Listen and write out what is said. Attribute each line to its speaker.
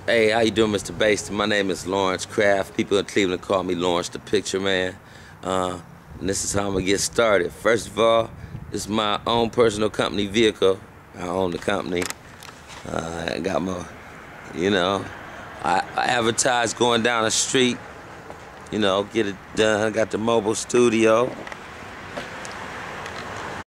Speaker 1: Hey, how you doing, Mr. Baston? My name is Lawrence Kraft. People in Cleveland call me Lawrence the Pictureman. And this is how I'm gonna get started. First of all, this is my own personal company vehicle. I own the company. I got my, I advertise going down the street, get it done. I got the mobile studio.